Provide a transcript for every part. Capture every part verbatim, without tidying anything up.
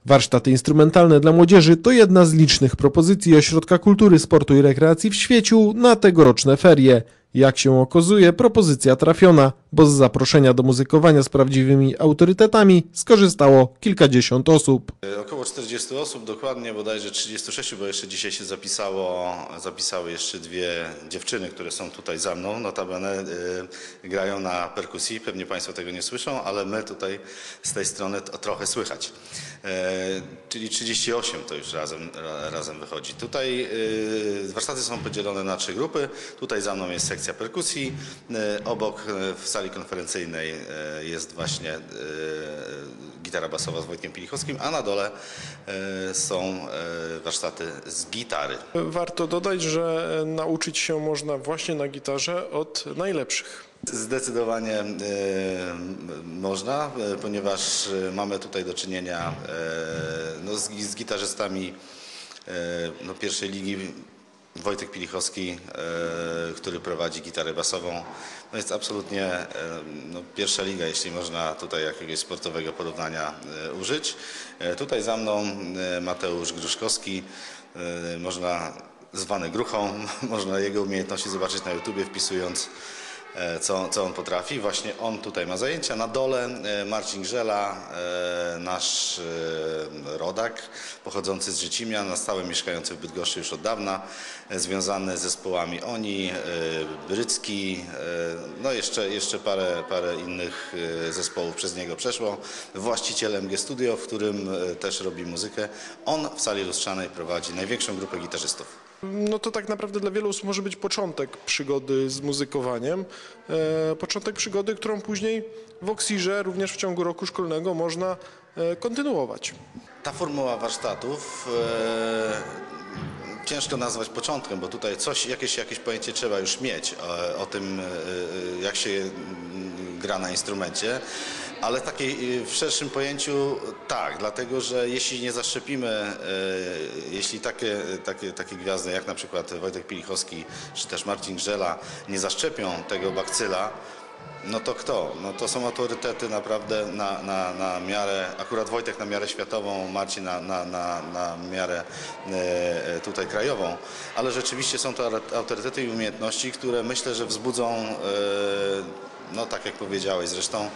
Warsztaty instrumentalne dla młodzieży to jedna z licznych propozycji Ośrodka Kultury, Sportu i Rekreacji w Świeciu na tegoroczne ferie. Jak się okazuje, propozycja trafiona, bo z zaproszenia do muzykowania z prawdziwymi autorytetami skorzystało kilkadziesiąt osób. Około czterdziestu osób, dokładnie bodajże trzydzieści sześć, bo jeszcze dzisiaj się zapisało, zapisały jeszcze dwie dziewczyny, które są tutaj za mną. Notabene y, grają na perkusji, pewnie Państwo tego nie słyszą, ale my tutaj z tej strony to trochę słychać. Y, czyli trzydzieści osiem to już razem, razem wychodzi. Tutaj y, warsztaty są podzielone na trzy grupy. Tutaj za mną jest sekcja perkusji, y, obok y, w sali konferencyjnej y, jest właśnie y, gitara basowa z Wojtkiem Pilichowskim, a na dole y, są y, warsztaty z gitary. Warto dodać, że nauczyć się można właśnie na gitarze od najlepszych. Zdecydowanie y, można, y, ponieważ mamy tutaj do czynienia y, no, z, z gitarzystami y, no, pierwszej ligi. Wojtek Pilichowski, y, który prowadzi gitarę basową, no jest absolutnie y, no, pierwsza liga, jeśli można tutaj jakiegoś sportowego porównania y, użyć. Y, tutaj za mną y, Mateusz Gruszkowski, y, można zwany Gruchą, można jego umiejętności zobaczyć na YouTubie, wpisując Co, co on potrafi. Właśnie on tutaj ma zajęcia. Na dole Marcin Grzela, nasz rodak, pochodzący z Życimia, na stałe mieszkający w Bydgoszczy już od dawna, związany z zespołami Oni, Brycki, no jeszcze, jeszcze parę, parę innych zespołów przez niego przeszło. Właściciel M G Studio, w którym też robi muzykę. On w sali lustrzanej prowadzi największą grupę gitarzystów. No to tak naprawdę dla wielu osób może być początek przygody z muzykowaniem. E, początek przygody, którą później w Oksirze również w ciągu roku szkolnego można e, kontynuować. Ta formuła warsztatów e, ciężko nazwać początkiem, bo tutaj coś, jakieś, jakieś pojęcie trzeba już mieć o, o tym, e, jak się gra na instrumencie. Ale takiej w szerszym pojęciu tak, dlatego że jeśli nie zaszczepimy, e, jeśli takie, takie, takie gwiazdy jak na przykład Wojtek Pilichowski czy też Marcin Grzela nie zaszczepią tego bakcyla, no to kto? No to są autorytety naprawdę na, na, na miarę, akurat Wojtek na miarę światową, Marcin na, na, na, na miarę e, tutaj krajową, ale rzeczywiście są to autorytety i umiejętności, które myślę, że wzbudzą, e, no tak jak powiedziałeś zresztą,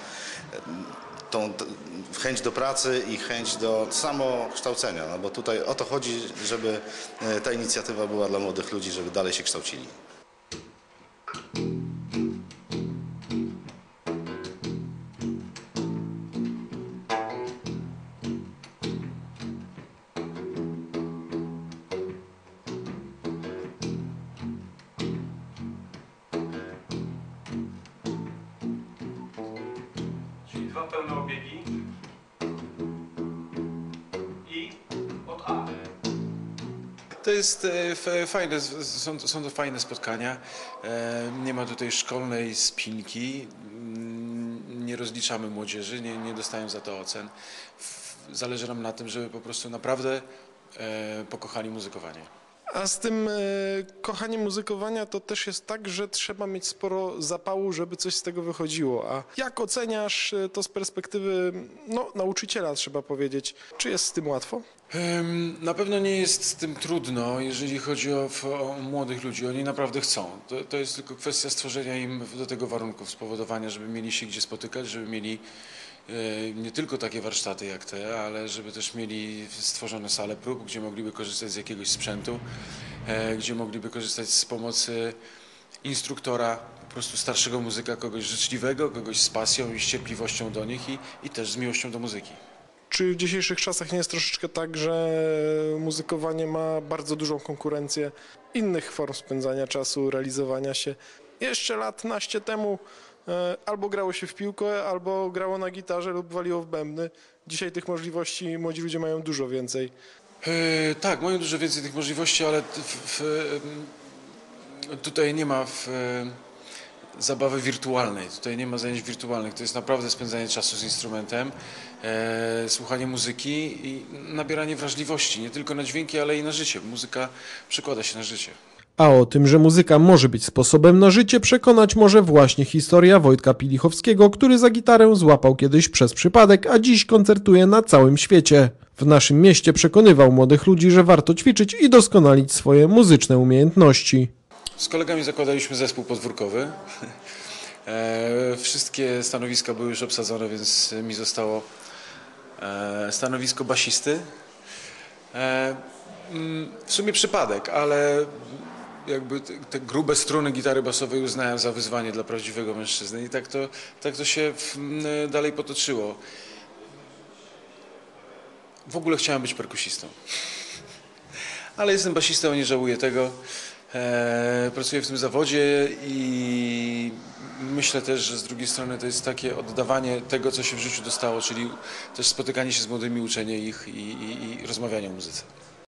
tą chęć do pracy i chęć do samokształcenia, no bo tutaj o to chodzi, żeby ta inicjatywa była dla młodych ludzi, żeby dalej się kształcili. Dwa pełne obiegi i od A. To jest fajne, są, są to fajne spotkania. Nie ma tutaj szkolnej spinki, nie rozliczamy młodzieży, nie, nie dostają za to ocen. Zależy nam na tym, żeby po prostu naprawdę pokochali muzykowanie. A z tym e, kochaniem muzykowania to też jest tak, że trzeba mieć sporo zapału, żeby coś z tego wychodziło. A jak oceniasz to z perspektywy no, nauczyciela, trzeba powiedzieć? Czy jest z tym łatwo? Na pewno nie jest z tym trudno, jeżeli chodzi o, o młodych ludzi. Oni naprawdę chcą. To, to jest tylko kwestia stworzenia im do tego warunków, spowodowania, żeby mieli się gdzie spotykać, żeby mieli nie tylko takie warsztaty jak te, ale żeby też mieli stworzone sale prób, gdzie mogliby korzystać z jakiegoś sprzętu, gdzie mogliby korzystać z pomocy instruktora, po prostu starszego muzyka, kogoś życzliwego, kogoś z pasją i z cierpliwością do nich i, i też z miłością do muzyki. Czy w dzisiejszych czasach nie jest troszeczkę tak, że muzykowanie ma bardzo dużą konkurencję innych form spędzania czasu, realizowania się? Jeszcze lat naście temu albo grało się w piłkę, albo grało na gitarze lub waliło w bębny. Dzisiaj tych możliwości młodzi ludzie mają dużo więcej. E, tak, mają dużo więcej tych możliwości, ale w, w, tutaj nie ma w, zabawy wirtualnej, tutaj nie ma zajęć wirtualnych. To jest naprawdę spędzanie czasu z instrumentem, e, słuchanie muzyki i nabieranie wrażliwości, nie tylko na dźwięki, ale i na życie. Muzyka przekłada się na życie. A o tym, że muzyka może być sposobem na życie, przekonać może właśnie historia Wojtka Pilichowskiego, który za gitarę złapał kiedyś przez przypadek, a dziś koncertuje na całym świecie. W naszym mieście przekonywał młodych ludzi, że warto ćwiczyć i doskonalić swoje muzyczne umiejętności. Z kolegami zakładaliśmy zespół podwórkowy. E, wszystkie stanowiska były już obsadzone, więc mi zostało e, stanowisko basisty. E, w sumie przypadek, ale jakby te, te grube struny gitary basowej uznałem za wyzwanie dla prawdziwego mężczyzny i tak to, tak to się w, dalej potoczyło. W ogóle chciałem być perkusistą, ale jestem basistą, nie żałuję tego. E, pracuję w tym zawodzie i myślę też, że z drugiej strony to jest takie oddawanie tego, co się w życiu dostało, czyli też spotykanie się z młodymi, uczenie ich i, i, i rozmawianie o muzyce.